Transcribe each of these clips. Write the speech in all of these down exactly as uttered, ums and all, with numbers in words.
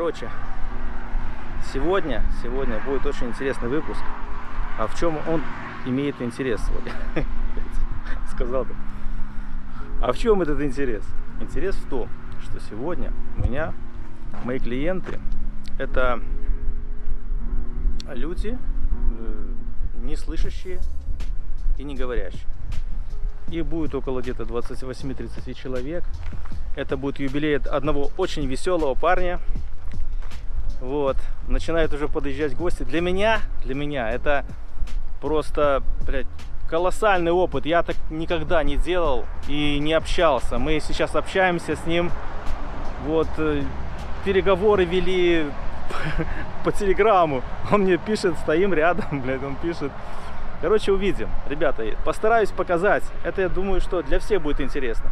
Короче, сегодня, сегодня будет очень интересный выпуск. А в чем он имеет интерес сегодня? Сказал бы. А в чем этот интерес? Интерес в том, что сегодня у меня мои клиенты это люди не слышащие и не говорящие. Их будет около где-то двадцать восемь тридцать человек. Это будет юбилей одного очень веселого парня. Вот. Начинают уже подъезжать гости. Для меня, для меня это просто, блядь, колоссальный опыт. Я так никогда не делал и не общался. Мы сейчас общаемся с ним. Вот. Переговоры вели по телеграмму. Он мне пишет, стоим рядом, блядь, он пишет. Короче, увидим. Ребята, постараюсь показать. Это, я думаю, что для всех будет интересно.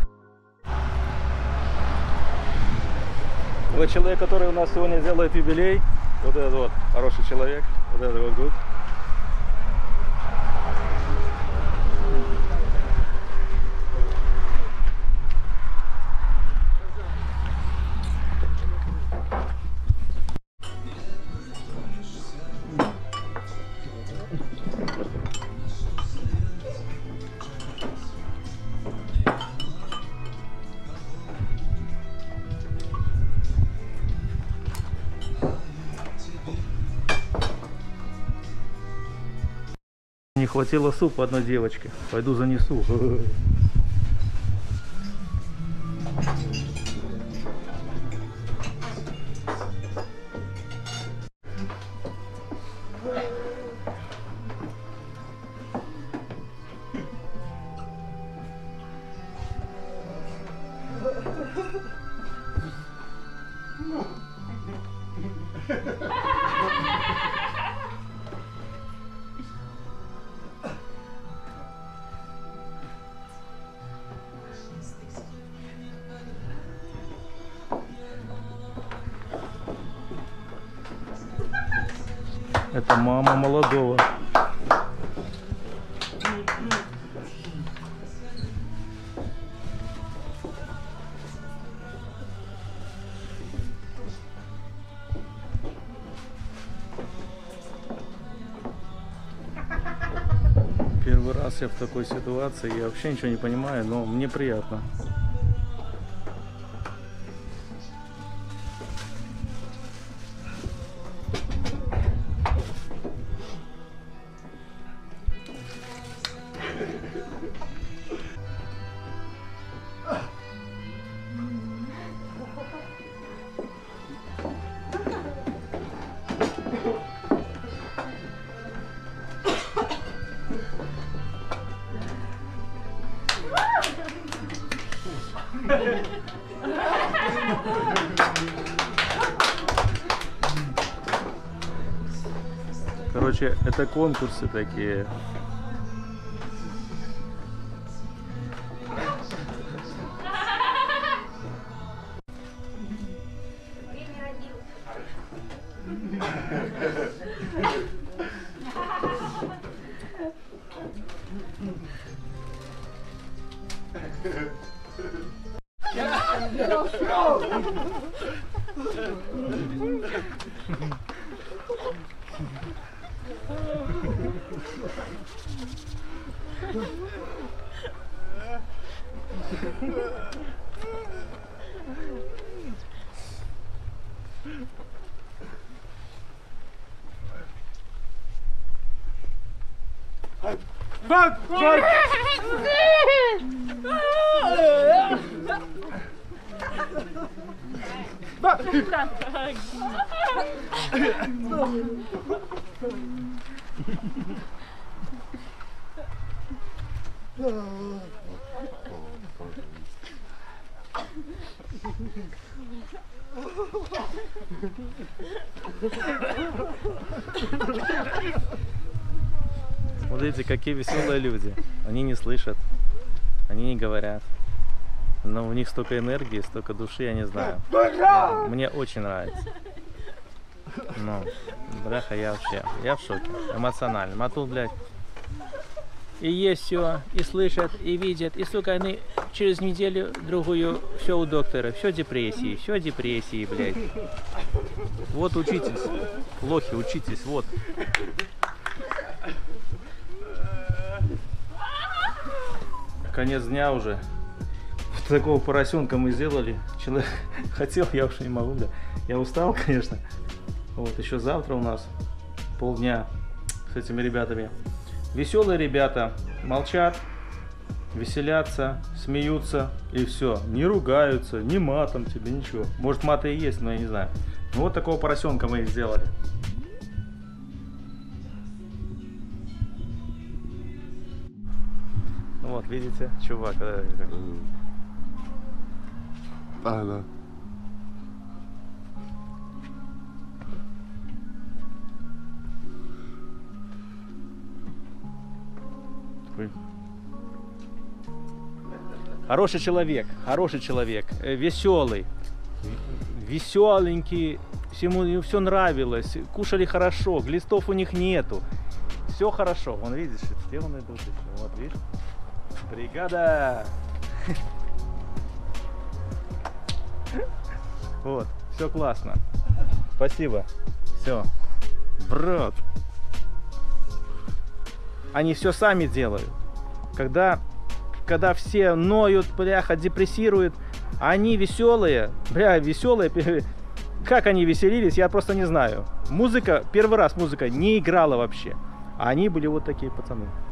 Вот человек, который у нас сегодня делает юбилей. Вот этот вот хороший человек. Вот этот вот гуд. Не хватило супа одной девочке. Пойду занесу. Это мама молодого. Первый раз я в такой ситуации, я вообще ничего не понимаю, но мне приятно. Короче, это конкурсы такие. Bak, bak. Bak. Смотрите, какие веселые люди. Они не слышат, они не говорят. Но у них столько энергии, столько души, я не знаю. Мне очень нравится. Ну, бляха, я вообще, я в шоке. Эмоционально. А тут, блядь, и есть все, и слышат, и видят. И, сука, они через неделю, другую, все у доктора. Все депрессии, все депрессии, блядь. Вот учитесь. Лохи, учитесь, вот. Конец дня уже. Такого поросенка мы сделали. Человек хотел, я уже не могу, да. Я устал, конечно. Вот, еще завтра у нас полдня с этими ребятами. Веселые ребята, молчат, веселятся, смеются и все. Не ругаются, ни матом тебе, ничего. Может, маты и есть, но я не знаю. Ну, вот такого поросенка мы их сделали. Вот, видите, чувак. Да, да. Хороший человек, хороший человек, веселый, веселенький, всему все нравилось, кушали хорошо, глистов у них нету, все хорошо. Вон, видишь, сделаны души. Вот, видишь, бригада. Вот, все классно. Спасибо. Все. Брат. Они все сами делают. Когда, когда все ноют, бляха, депрессируют, они веселые, бля, веселые. Как они веселились, я просто не знаю. Музыка, первый раз музыка не играла вообще. А они были вот такие пацаны.